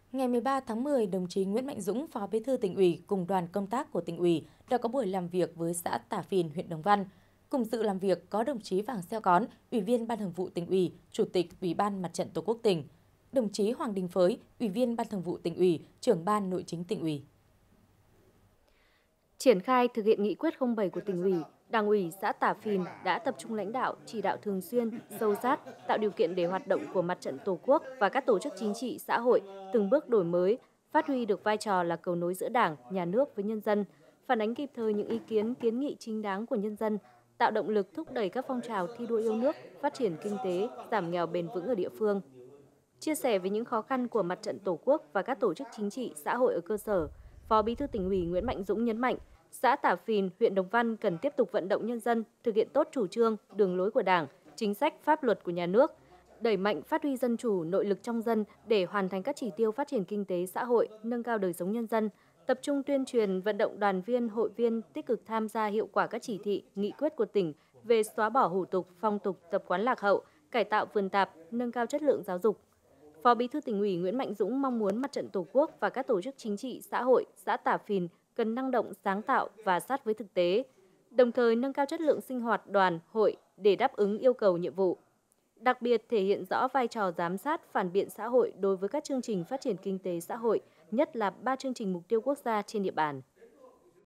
Ngày 13 tháng 10, đồng chí Nguyễn Mạnh Dũng, Phó Bí thư Tỉnh ủy cùng đoàn công tác của Tỉnh ủy đã có buổi làm việc với xã Tả Phìn, huyện Đồng Văn. Cùng dự làm việc có đồng chí Vàng Xeo Cón, Ủy viên Ban Thường vụ Tỉnh ủy, Chủ tịch Ủy ban Mặt trận Tổ quốc tỉnh, đồng chí Hoàng Đình Phới, Ủy viên Ban Thường vụ Tỉnh ủy, Trưởng ban Nội chính Tỉnh ủy. Triển khai thực hiện nghị quyết 07 của Tỉnh ủy, Đảng ủy xã Tả Phìn đã tập trung lãnh đạo, chỉ đạo thường xuyên, sâu sát, tạo điều kiện để hoạt động của Mặt trận Tổ quốc và các tổ chức chính trị, xã hội từng bước đổi mới, phát huy được vai trò là cầu nối giữa Đảng, Nhà nước với nhân dân, phản ánh kịp thời những ý kiến, kiến nghị chính đáng của nhân dân, tạo động lực thúc đẩy các phong trào thi đua yêu nước, phát triển kinh tế, giảm nghèo bền vững ở địa phương. Chia sẻ về những khó khăn của Mặt trận Tổ quốc và các tổ chức chính trị, xã hội ở cơ sở, Phó Bí thư Tỉnh ủy Nguyễn Mạnh Dũng nhấn mạnh, xã Tả Phìn, huyện Đồng Văn cần tiếp tục vận động nhân dân thực hiện tốt chủ trương, đường lối của Đảng, chính sách, pháp luật của nhà nước, đẩy mạnh phát huy dân chủ, nội lực trong dân để hoàn thành các chỉ tiêu phát triển kinh tế xã hội, nâng cao đời sống nhân dân, tập trung tuyên truyền vận động đoàn viên, hội viên tích cực tham gia hiệu quả các chỉ thị, nghị quyết của tỉnh về xóa bỏ hủ tục, phong tục, tập quán lạc hậu, cải tạo vườn tạp, nâng cao chất lượng giáo dục. Phó Bí thư Tỉnh ủy Nguyễn Mạnh Dũng mong muốn Mặt trận Tổ quốc và các tổ chức chính trị, xã hội, xã Tả Phìn cần năng động, sáng tạo và sát với thực tế, đồng thời nâng cao chất lượng sinh hoạt đoàn, hội để đáp ứng yêu cầu nhiệm vụ. Đặc biệt thể hiện rõ vai trò giám sát, phản biện xã hội đối với các chương trình phát triển kinh tế xã hội, nhất là 3 chương trình mục tiêu quốc gia trên địa bàn.